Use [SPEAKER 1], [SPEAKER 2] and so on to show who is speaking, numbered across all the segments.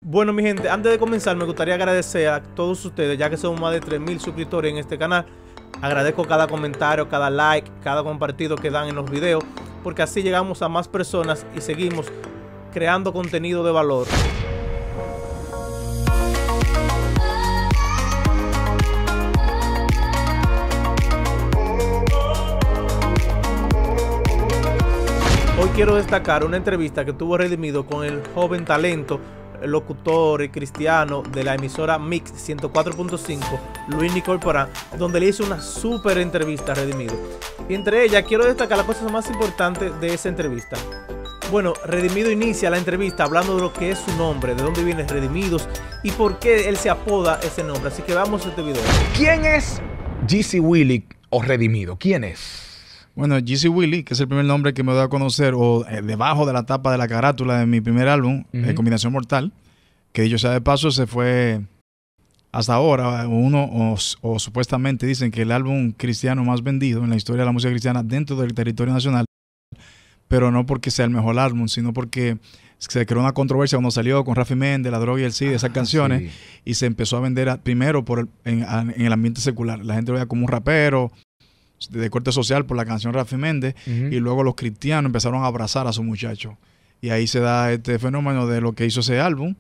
[SPEAKER 1] Bueno, mi gente, antes de comenzar me gustaría agradecer a todos ustedes, ya que somos más de 3000 suscriptores en este canal. Agradezco cada comentario, cada like, cada compartido que dan en los videos, porque así llegamos a más personas y seguimos creando contenido de valor. Hoy quiero destacar una entrevista que tuvo Redimido con el joven talento, el locutor y cristiano de la emisora Mix 104.5, Luis Nicole Porán, donde le hizo una súper entrevista a Redimido. Y entre ellas quiero destacar las cosas más importantes de esa entrevista. Bueno, Redimido inicia la entrevista hablando de lo que es su nombre, de dónde viene Redimidos y por qué él se apoda ese nombre. Así que vamos a este video.
[SPEAKER 2] ¿Quién es Jeezy Willy o Redimido? ¿Quién es?
[SPEAKER 3] Bueno, Jeezy Willy, que es el primer nombre que me doy a conocer, o debajo de la tapa de la carátula de mi primer álbum, Combinación Mortal, que dicho sea de paso, se fue hasta ahora o supuestamente dicen que el álbum cristiano más vendido en la historia de la música cristiana dentro del territorio nacional, pero no porque sea el mejor álbum, sino porque se creó una controversia cuando salió con Rafi Méndez, La Droga y el SID, esas canciones, sí. Y se empezó a vender primero en el ambiente secular. La gente lo veía como un rapero de corte social por la canción Rafi Méndez, y luego los cristianos empezaron a abrazar a su muchacho. Y ahí se da este fenómeno de lo que hizo ese álbum.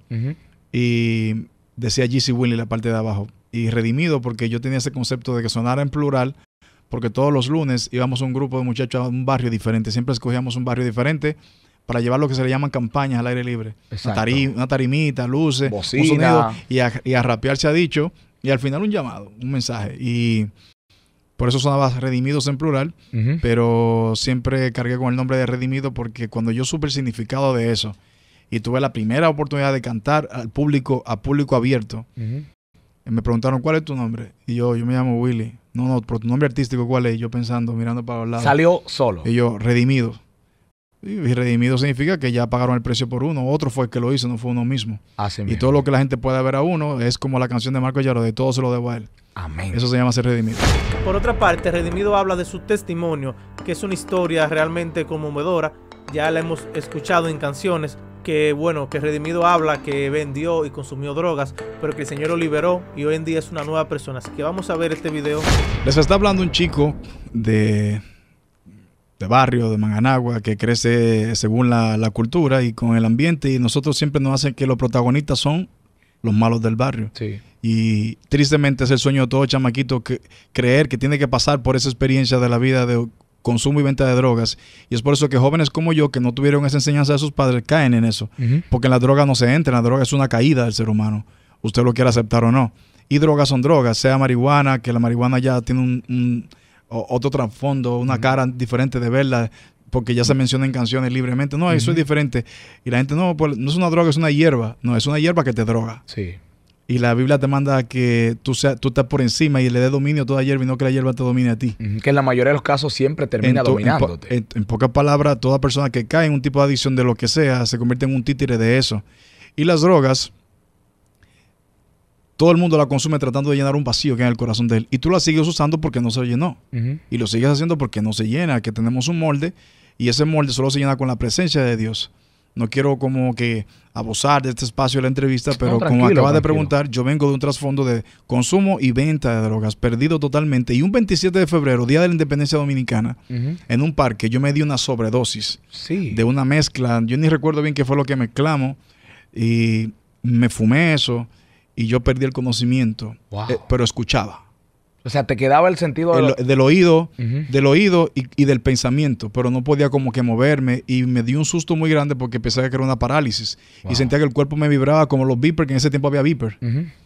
[SPEAKER 3] Y decía Jeezy Willy la parte de abajo. Y Redimido porque yo tenía ese concepto de que sonara en plural, porque todos los lunes íbamos a un grupo de muchachos a un barrio diferente. Siempre escogíamos un barrio diferente para llevar lo que se le llaman campañas al aire libre. Una tarimita, luces, bocina, un sonido, y a rapear se ha dicho. Y al final un llamado, un mensaje. Y por eso sonaba Redimidos en plural, pero siempre cargué con el nombre de Redimido porque cuando yo supe el significado de eso y tuve la primera oportunidad de cantar a público abierto, me preguntaron, ¿cuál es tu nombre? Y yo me llamo Willy. No, pero tu nombre artístico, ¿cuál es? Y yo pensando, mirando para los lados.
[SPEAKER 2] Salió solo.
[SPEAKER 3] Y yo, Redimido. Y Redimido significa que ya pagaron el precio por uno. Otro fue el que lo hizo, no fue uno mismo.
[SPEAKER 2] Así
[SPEAKER 3] y
[SPEAKER 2] mismo.
[SPEAKER 3] todo lo que la gente pueda ver a uno es como la canción de Marco Yaro, de todo se lo debo a él.
[SPEAKER 2] Amén.
[SPEAKER 3] Eso se llama ser redimido.
[SPEAKER 1] Por otra parte, Redimido habla de su testimonio, que es una historia realmente conmovedora. Ya la hemos escuchado en canciones, que bueno, que Redimido habla que vendió y consumió drogas, pero que el Señor lo liberó y hoy en día es una nueva persona. Así que vamos a ver este video.
[SPEAKER 3] Les está hablando un chico de barrio, de Manganagua, que crece según la cultura y con el ambiente, y nosotros siempre nos hacen que los protagonistas son los malos del barrio.
[SPEAKER 2] Sí.
[SPEAKER 3] Y tristemente es el sueño de todo chamaquito creer que tiene que pasar por esa experiencia de la vida de consumo y venta de drogas. Y es por eso que jóvenes como yo, que no tuvieron esa enseñanza de sus padres, caen en eso. Porque en la droga no se entra, en la droga es una caída del ser humano. Usted lo quiere aceptar o no. Y drogas son drogas, sea marihuana, que la marihuana ya tiene otro trasfondo, una cara diferente de verla, porque ya se menciona en canciones libremente. No, eso es diferente. Y la gente, no, pues no es una droga, es una hierba. No, es una hierba que te droga.
[SPEAKER 2] Sí.
[SPEAKER 3] Y la Biblia te manda que tú estás por encima y le des dominio a toda hierba y no que la hierba te domine a ti.
[SPEAKER 2] Que en la mayoría de los casos siempre termina dominándote.
[SPEAKER 3] En pocas palabras, toda persona que cae en un tipo de adicción de lo que sea, se convierte en un títere de eso. Y las drogas, todo el mundo la consume tratando de llenar un vacío que hay en el corazón de él. Y tú la sigues usando porque no se llenó. Y lo sigues haciendo porque no se llena, que tenemos un molde y ese molde solo se llena con la presencia de Dios. No quiero como que abusar de este espacio de la entrevista, pero como acabas de preguntar, yo vengo de un trasfondo de consumo y venta de drogas, perdido totalmente. Y un 27 de febrero, Día de la Independencia Dominicana, en un parque, yo me di una sobredosis de una mezcla. Yo ni recuerdo bien qué fue lo que mezclamos y me fumé eso y yo perdí el conocimiento, pero escuchaba.
[SPEAKER 2] O sea, te quedaba el sentido
[SPEAKER 3] del oído y del pensamiento, pero no podía como que moverme y me dio un susto muy grande porque pensaba que era una parálisis y sentía que el cuerpo me vibraba como los beepers, que en ese tiempo había beeper.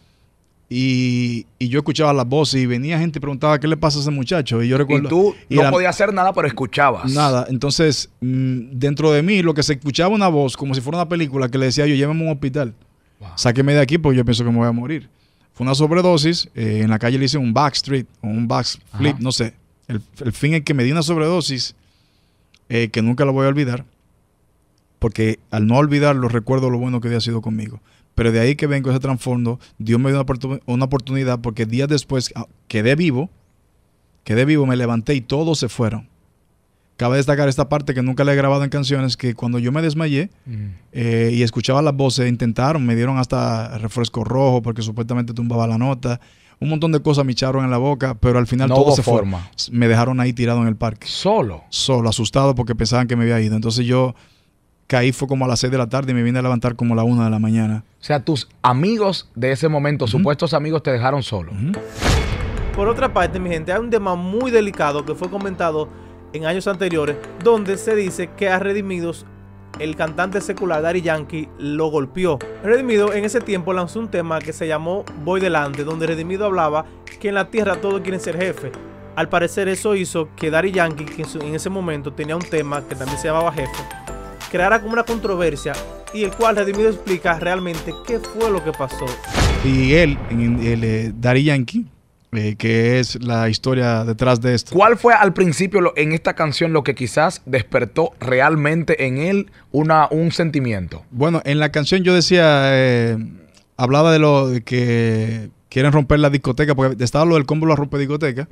[SPEAKER 3] Y yo escuchaba las voces y venía gente y preguntaba qué le pasa a ese muchacho. Y yo recuerdo,
[SPEAKER 2] y tú no podías hacer nada, pero escuchabas.
[SPEAKER 3] Nada. Entonces, dentro de mí, lo que se escuchaba una voz, como si fuera una película, que le decía yo, llévame a un hospital. Sáqueme de aquí porque yo pienso que me voy a morir. Fue una sobredosis, en la calle le hice un backstreet o un backflip, no sé. El fin es que me di una sobredosis que nunca lo voy a olvidar, porque al no olvidarlo recuerdo lo bueno que había sido conmigo. Pero de ahí que vengo ese trasfondo, Dios me dio una oportunidad porque días después quedé vivo, me levanté y todos se fueron. cabe destacar esta parte que nunca le he grabado en canciones, que cuando yo me desmayé y escuchaba las voces, me dieron hasta refresco rojo porque supuestamente tumbaba la nota. Un montón de cosas me echaron en la boca, pero al final todo se fue. Me dejaron ahí tirado en el parque.
[SPEAKER 2] ¿Solo?
[SPEAKER 3] Solo, asustado porque pensaban que me había ido. Entonces yo caí, fue como a las 6 de la tarde y me vine a levantar como a la 1 de la mañana.
[SPEAKER 2] O sea, tus amigos de ese momento, supuestos amigos, te dejaron solo.
[SPEAKER 1] Por otra parte, mi gente, hay un tema muy delicado que fue comentado en años anteriores, donde se dice que a Redimidos, el cantante secular Daddy Yankee, lo golpeó. Redimido en ese tiempo lanzó un tema que se llamó Voy Delante, donde Redimido hablaba que en la tierra todos quieren ser jefe. Al parecer eso hizo que Daddy Yankee, que en ese momento tenía un tema que también se llamaba Jefe, creara como una controversia, y el cual Redimido explica realmente qué fue lo que pasó.
[SPEAKER 3] Y él, Daddy Yankee, que es la historia detrás de esto.
[SPEAKER 2] ¿Cuál fue al principio en esta canción lo que quizás despertó realmente en él un sentimiento?
[SPEAKER 3] Bueno, en la canción yo decía, hablaba de que quieren romper la discoteca, porque estaba lo del combo la rompe discoteca,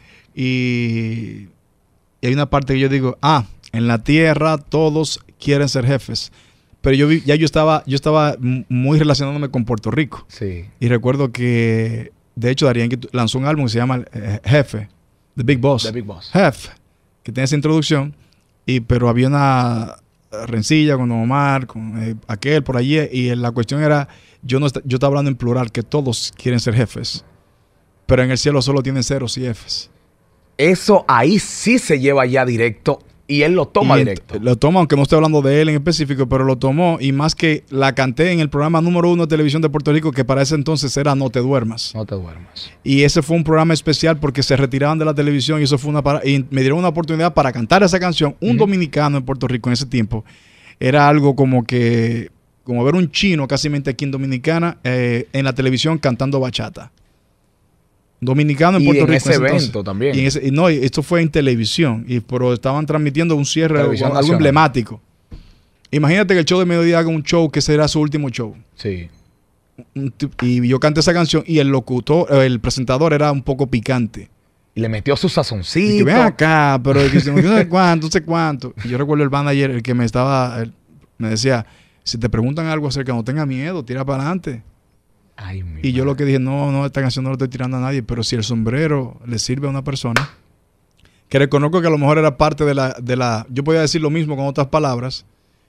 [SPEAKER 3] y hay una parte que yo digo, en la tierra todos quieren ser jefes. Pero yo estaba muy relacionándome con Puerto Rico.
[SPEAKER 2] Sí.
[SPEAKER 3] Y recuerdo que de hecho, Daddy Yankee lanzó un álbum que se llama Jefe, The Big Boss.
[SPEAKER 2] The Big Boss.
[SPEAKER 3] Jefe, que tiene esa introducción, pero había una rencilla con Don Omar, con aquel por allí, y la cuestión era, yo estaba hablando en plural, que todos quieren ser jefes, pero en el cielo solo tienen ceros y jefes.
[SPEAKER 2] Eso ahí sí se lleva ya directo. Y él lo toma directo.
[SPEAKER 3] Lo toma, aunque no estoy hablando de él en específico, pero lo tomó. Y más que la canté en el programa número 1 de televisión de Puerto Rico, que para ese entonces era No Te Duermas.
[SPEAKER 2] No Te Duermas.
[SPEAKER 3] Y ese fue un programa especial porque se retiraban de la televisión y eso fue y me dieron una oportunidad para cantar esa canción. Un dominicano en Puerto Rico en ese tiempo era algo como ver un chino casi aquí en Dominicana en la televisión cantando bachata. Dominicano en Puerto Rico.
[SPEAKER 2] Y en ese evento también.
[SPEAKER 3] Y esto fue en televisión, pero estaban transmitiendo un cierre, algo emblemático. Imagínate que el show de mediodía haga un show que será su último show.
[SPEAKER 2] Sí.
[SPEAKER 3] Y yo canté esa canción y el presentador era un poco picante.
[SPEAKER 2] Y le metió su sazoncito.
[SPEAKER 3] Y que ven acá, pero que no sé cuánto, no sé cuánto. Y yo recuerdo el manager, el que me decía, si te preguntan algo acerca, no tenga miedo, tira para adelante. Y yo lo que dije, no, esta canción no la estoy tirando a nadie, pero si el sombrero le sirve a una persona, que reconozco que a lo mejor era parte de la yo podía decir lo mismo con otras palabras,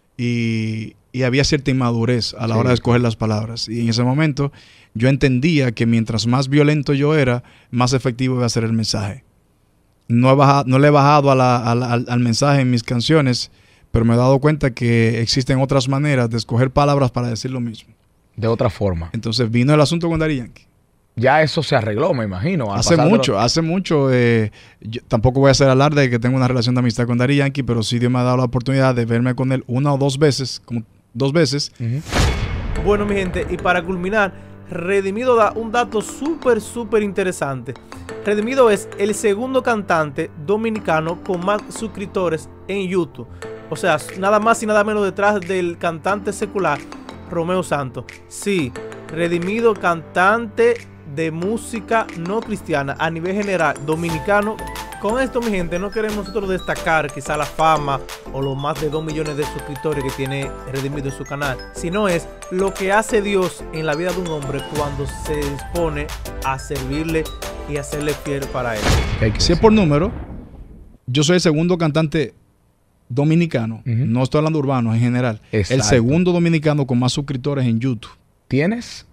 [SPEAKER 3] y había cierta inmadurez a la hora de escoger las palabras. Y en ese momento yo entendía que mientras más violento yo era, más efectivo iba a ser el mensaje. No le he bajado al mensaje en mis canciones, pero me he dado cuenta que existen otras maneras de escoger palabras para decir lo mismo.
[SPEAKER 2] De otra forma.
[SPEAKER 3] Entonces vino el asunto con Daddy Yankee.
[SPEAKER 2] Ya eso se arregló, me imagino.
[SPEAKER 3] Hace mucho. Yo tampoco voy a hacer alarde de que tengo una relación de amistad con Daddy Yankee, pero sí Dios me ha dado la oportunidad de verme con él una o dos veces, como 2 veces.
[SPEAKER 1] Bueno, mi gente, y para culminar, Redimido da un dato súper interesante. Redimido es el segundo cantante dominicano con más suscriptores en YouTube. O sea, nada más y nada menos detrás del cantante secular Romeo Santos. Sí, Redimido, cantante de música no cristiana a nivel general dominicano. Con esto, mi gente, no queremos nosotros destacar quizá la fama o los más de 2 millones de suscriptores que tiene Redimido en su canal, sino es lo que hace Dios en la vida de un hombre cuando se dispone a servirle y a serle fiel para él.
[SPEAKER 3] Si es por número, yo soy el segundo cantante dominicano, no estoy hablando urbano, en general.
[SPEAKER 2] Exacto.
[SPEAKER 3] El segundo dominicano con más suscriptores en YouTube.
[SPEAKER 2] ¿Tienes?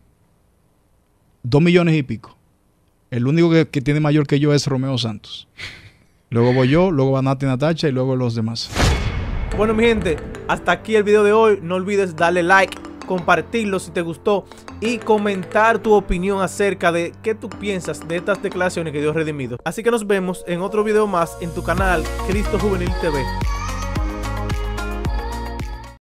[SPEAKER 3] 2 millones y pico. El único que tiene mayor que yo es Romeo Santos. Luego voy yo, luego va Nati Natacha y luego los demás.
[SPEAKER 1] Bueno, mi gente, hasta aquí el video de hoy. No olvides darle like, compartirlo si te gustó y comentar tu opinión acerca de qué tú piensas de estas declaraciones que dio Redimido. Así que nos vemos en otro video más en tu canal Cristo Juvenil TV.